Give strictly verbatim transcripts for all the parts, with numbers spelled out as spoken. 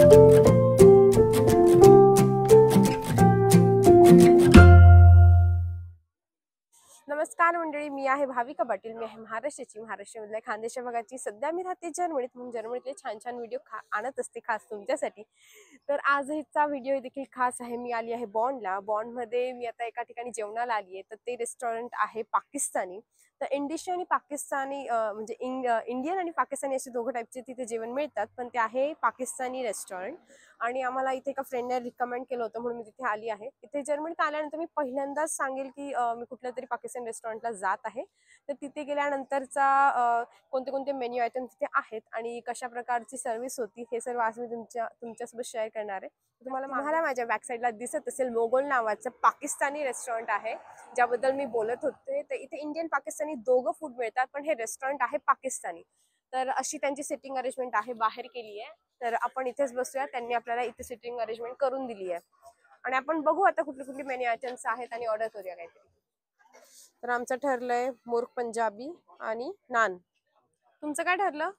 नमस्कार मंडळी, मी आहे भाविका पाटील. मी आहे महाराष्ट्राची, महाराष्ट्रामधल्या खानदेशा भागाची. सध्या मी राहते जर्मनीत, म्हणून जर्मनीतले छान छान व्हिडिओ खा आणत असते खास तुमच्यासाठी. तर आजचा व्हिडिओ देखील खास आहे. मी आली आहे बॉन्डला. बॉन्डमध्ये मी आता एका ठिकाणी जेवणाला आली आहे. तर ते रेस्टॉरंट आहे पाकिस्तानी. तर इंडिश आणि पाकिस्तानी म्हणजे इंडियन आणि पाकिस्तानी असे दोघं टाईपचे तिथे जेवण मिळतात, पण ते आहे पाकिस्तानी रेस्टॉरंट. आणि आम्हाला इथे एका फ्रेंडने रिकमेंड केलं होतं, म्हणून मी तिथे आली आहे. इथे जर्मनीत आल्यानंतर मी पहिल्यांदाच सांगेल की मी कुठल्या तरी पाकिस्तानी रेस्टॉरंटला जात आहे. तर तिथे गेल्यानंतरचा कोणते कोणते मेन्यू आयटम तिथे आहेत आणि कशा प्रकारची सर्व्हिस होती हे सर्व आज मी तुमच्या तुमच्यासोबत शेअर करणार आहे. तुम्हाला तुम्हाला माझ्या बॅक साईडला दिसत असेल मोगल नावाचं पाकिस्तानी रेस्टॉरंट आहे, ज्याबद्दल मी बोलत होते. तर इथे इंडियन पाकिस्तानी दोघं फूड मिळतात, पण हे रेस्टॉरंट आहे पाकिस्तानी. तर अशी त्यांची सिटिंग अरेंजमेंट आहे, बाहेर केली आहे. तर आपण इथेच बसूया. त्यांनी आपल्याला इथे सिटिंग अरेंजमेंट करून दिली आहे आणि आपण बघू आता कुठले कुठले मेन्यू आयटम्स आहेत आणि ऑर्डर करूया काहीतरी. तर आमचं ठरलंय मुर्ग पंजाबी आणि नान. तुमचं काय ठरलं?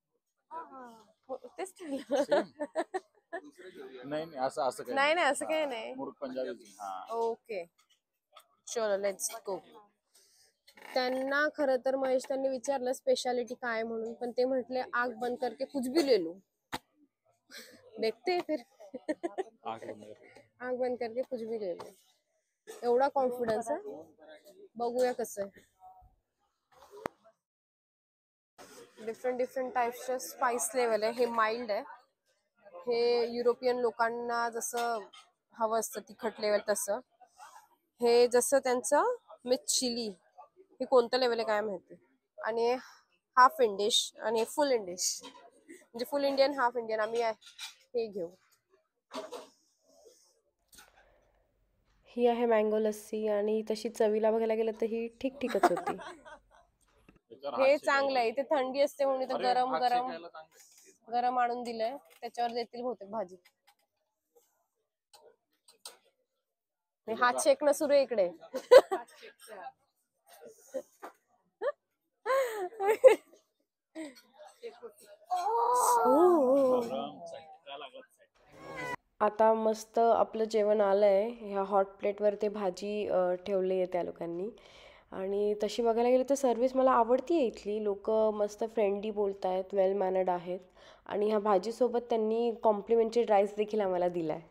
तेच ठरलं. नाही नाही असं असं काही नाही नाही असं काही नाही. मुर्ग पंजाबी. ओके, चलो लेट्स गो. त्यांना खरं तर महेश त्यांनी विचारलं स्पेशालिटी काय म्हणून, पण ते म्हटले आग बंद करके कुछ भी ले लो. देखते फिर. आग बंद करके कुछ भी ले लो. एवढा कॉन्फिडन्स आहे. बघूया कसं आहे. डिफरंट डिफरंट टाइप्सचे स्पाइस लेवल आहे. हे माइल्ड आहे. हे युरोपियन लोकांना जसं हवं असतं तिखट लेवल तसं. हे जसं त्यांचं मिक्स चिली, हे कोणतं लेवल आहे काय माहिती. आणि हाफ इंडिश आणि फुल इंडिश, म्हणजे फुल इंडियन हाफ इंडियन. आम्ही हे घेऊ. ही आहे मँगो लस्सी आणि तशी चवीला बघायला गेलं तर ही ठीक ठीकच होती. हे चांगलं आहे. इथे थंडी असते म्हणून इथं गरम गरम गरम आणून दिलंय. त्याच्यावर देतील बहुतेक भाजी. हात शेकणं सुरू आहे इकडे. आता मस्त आपलं जेवण आलंय. ह्या हॉट प्लेटवर ते भाजी ठेवली आहे त्या लोकांनी. आणि तशी बघायला गेलं तर सर्विस मला आवडती आहे इथली. लोक मस्त फ्रेंडली बोलत आहेत, वेल मॅनर्ड आहेत. आणि ह्या भाजीसोबत त्यांनी कॉम्प्लिमेंटरी राईस देखील आम्हाला दिलाय.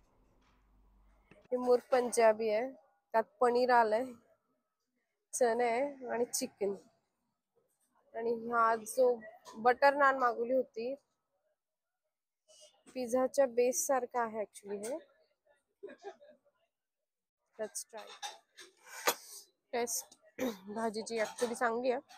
हे मुर्ग पंजाबी आहे. त्यात पनीर आलंय, चणे आहे आणि चिकन. आणि हा जो बटर नान मागवली होती, पिझ्झाच्या बेस सारखा आहे ऍक्च्युली. हे लेट्स ट्राय. टेस्ट भाजीची ऍक्च्युली चांगली आहे.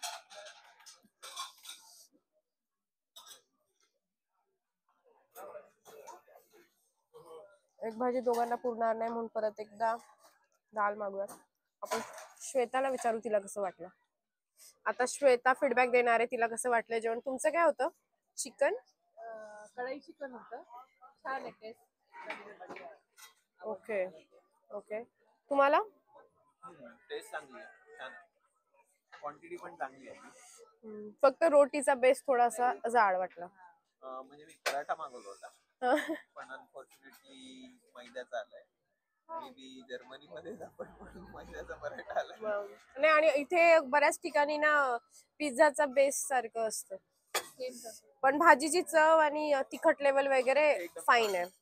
एक भाजी दोघांना पुरणार नाही म्हणून परत एकदा दाल मागूया. आपण श्वेताला विचारू तिला कसं वाटलं. आता श्वेता फीडबॅक देणार आहे, तिला कसं वाटलं जेवण. तुमचं काय होतं? चिकन कढई चिकन होतं, छान आहे टेस्ट. Okay okay. तुम्हाला? टेस्ट चांगली आहे, छान आहे. क्वांटिटी पण चांगली आहे. फक्त रोटीचा बेस थोडासा जाड वाटला. म्हणजे मी पराठा मागवला होता, पण अनफॉर्च्युनेटली मैद्याचा आलाय. मे बी जर्मनी मध्ये आपण मैद्याचा पराठा आलाय. नाही, आणि इथे बऱ्याच ठिकाणी ना पिझ्झाचा बेस सारखं असतं, पण भाजीची चव आणि तिखट लेवल वगैरे फाईन आहे.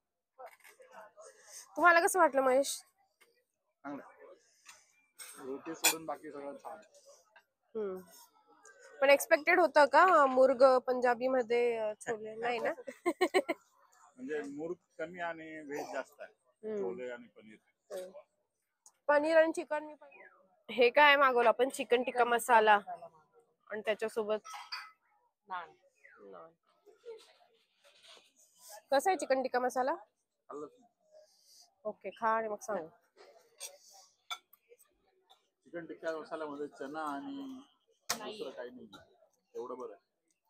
तुम्हाला कसं वाटलं महेश? रोटी सोडून बाकी सगळं छान. हम्म. पण एक्सपेक्टेड होतं का मुर्ग पंजाबी मध्ये छोले? नाही ना. म्हणजे मुर्ग कमी आणि व्हेज जास्त आहे. छोले आणि पनीर. पनीर आणि चिकन मी पण. हे काय मागवलं आपण? चिकन टिक्का मसाला आणि त्याच्यासोबत नान. कसं आहे चिकन टिक्का मसाला? ओके, खा आणि मग सांग. चिकन टिक्का मसाल्यामध्ये चना आणि दुसरं काही नाही, एवढं बरं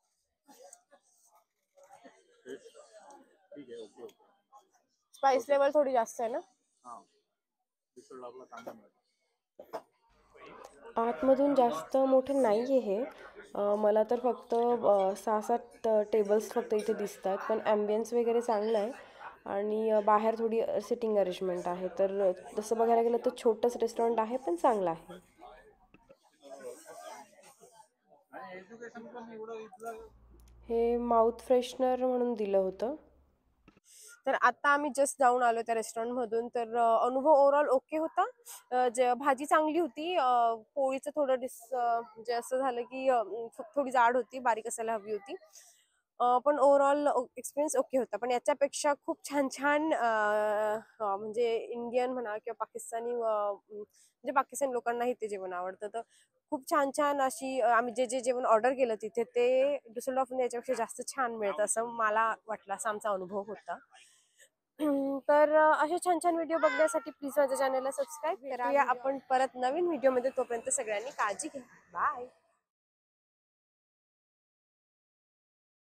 आहे. ठीक आहे, ओके ओके. स्पाइस लेवल थोडी जास्त आहे ना. हां, आपला चांगला मिळतो. आतमधून जास्त मोठं नाही आहे हे. अ, मला तर फक्त अ, सहा सात टेबल्स फक्त इथे दिसतात, पण ॲम्बियन्स वगैरे चांगलं आहे आणि अ, बाहेर थोडी सिटिंग अरेंजमेंट आहे. तर अ, तसं बघायला गेलं तर छोटंच रेस्टॉरंट आहे, पण चांगलं आहे. आणि एज्युकेशन पण एवढं इथलं. हे माउथ फ्रेशनर म्हणून दिलं होतं. तर आता आम्ही जस्ट जाऊन आलो त्या रेस्टॉरंटमधून. तर अ, अनुभव ओव्हरऑल ओके होता. अ, जे भाजी चांगली होती. अ, पोळीचं थोडं डिस अ, म्हणजे असं झालं की अ, थोडी जाड होती, बारीक असायला हवी होती. अ, पण ओव्हरऑल एक्सपिरियन्स ओके होता. पण याच्यापेक्षा खूप छान छान अ, अ, म्हणजे इंडियन म्हणा किंवा पाकिस्तानी अ, म्हणजे पाकिस्तानी लोकांनाही ते जेवण आवडतं. तर खूप छान छान अशी अ, आम्ही जे जे जेवण ऑर्डर केलं तिथे ते डुसलडॉर्फमध्ये याच्यापेक्षा जास्त छान मिळतं असं मला वाटलं, असा आमचा अनुभव होता. हम्म, तर अ, असे छान छान व्हिडिओ बघण्यासाठी प्लीज माझ्या चॅनलला सबस्क्राईब करा. आपण परत नवीन व्हिडिओमध्ये, तोपर्यंत सगळ्यांनी काळजी घ्या. बाय.